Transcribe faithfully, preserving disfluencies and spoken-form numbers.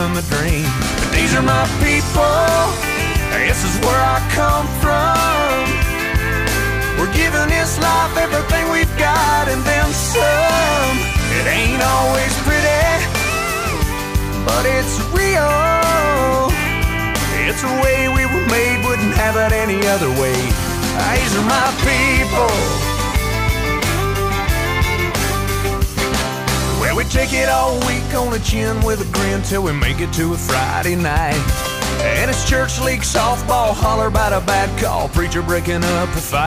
a dream. These are my people, this is where I come from. We're giving this life everything we've got and then some. It ain't always pretty, but it's real. It's the way we were made, wouldn't have it any other way. These are my people. Well, we take it all week on the chin with a grin till we make it to a Friday night. And it's church league softball, holler about a bad call, preacher breaking up a fight.